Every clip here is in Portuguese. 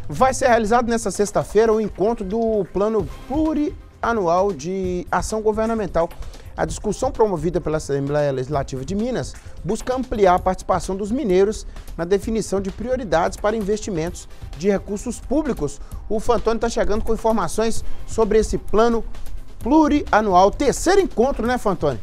Vai ser realizado nesta sexta-feira o encontro do Plano Plurianual de Ação Governamental. A discussão promovida pela Assembleia Legislativa de Minas busca ampliar a participação dos mineiros na definição de prioridades para investimentos de recursos públicos. O Fantoni está chegando com informações sobre esse Plano Plurianual. Terceiro encontro, né, Fantoni?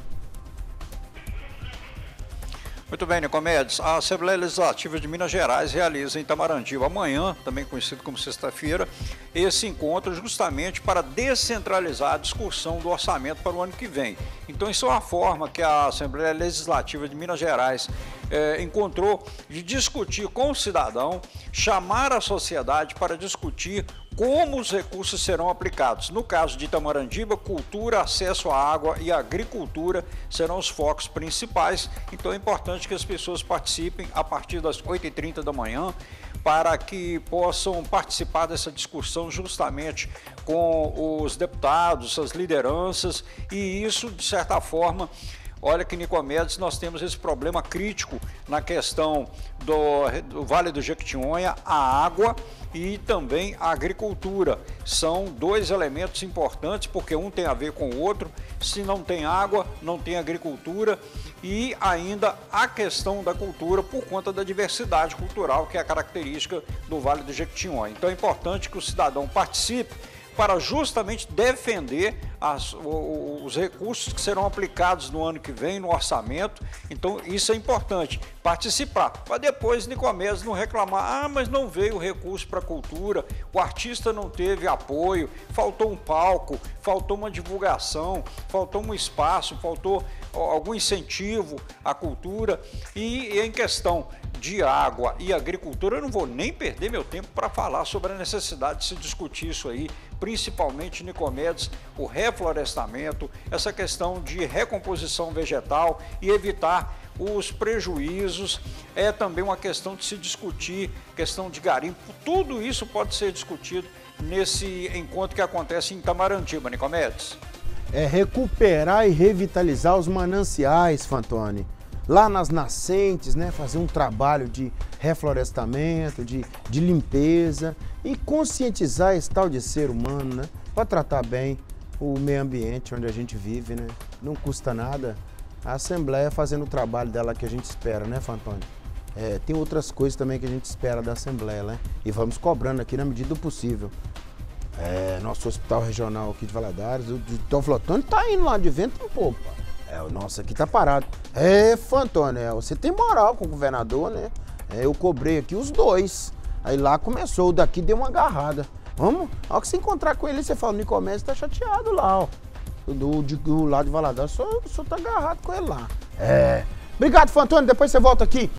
Muito bem, Nicomedes. A Assembleia Legislativa de Minas Gerais realiza em Itamaratiba amanhã, também conhecido como sexta-feira, esse encontro justamente para descentralizar a discussão do orçamento para o ano que vem. Então, isso é uma forma que a Assembleia Legislativa de Minas Gerais encontrou de discutir com o cidadão, chamar a sociedade para discutir como os recursos serão aplicados. No caso de Itamaratiba, cultura, acesso à água e agricultura serão os focos principais. Então é importante que as pessoas participem a partir das 8h30 da manhã para que possam participar dessa discussão justamente com os deputados, as lideranças, e isso, de certa forma, olha que, Nicomedes, nós temos esse problema crítico na questão do Vale do Jequitinhonha, a água e também a agricultura. São dois elementos importantes, porque um tem a ver com o outro. Se não tem água, não tem agricultura, e ainda a questão da cultura por conta da diversidade cultural, que é a característica do Vale do Jequitinhonha. Então é importante que o cidadão participe para justamente defender os recursos que serão aplicados no ano que vem, no orçamento. Então isso é importante, participar, para depois, Nicomedes, não reclamar: mas não veio recurso para a cultura, o artista não teve apoio, faltou um palco, faltou uma divulgação, faltou um espaço, faltou algum incentivo à cultura. E em questão de água e agricultura, eu não vou nem perder meu tempo para falar sobre a necessidade de se discutir isso aí, principalmente, Nicomedes, o reflorestamento, essa questão de recomposição vegetal e evitar os prejuízos. É também uma questão de se discutir, questão de garimpo. Tudo isso pode ser discutido nesse encontro que acontece em Itamaratiba, Nicomedes. É recuperar e revitalizar os mananciais, Fantoni. Lá nas nascentes, né, fazer um trabalho de reflorestamento, de limpeza e conscientizar esse tal de ser humano, né, para tratar bem o meio ambiente onde a gente vive, né. Não custa nada. A Assembleia fazendo o trabalho dela que a gente espera, né, Fantoni? Tem outras coisas também que a gente espera da Assembleia, né, e vamos cobrando aqui na medida do possível. Nosso hospital regional aqui de Valadares, o Teoflotone tá indo lá de vento em popa. O nosso aqui tá parado. Fantoni, você tem moral com o governador, né? Eu cobrei aqui os dois. Aí lá começou, o daqui deu uma agarrada. Vamos, a hora que você encontrar com ele, você fala: o Nicomedes tá chateado lá, ó. Do lado de Valadares, só tá agarrado com ele lá. Obrigado, Fantoni, depois você volta aqui.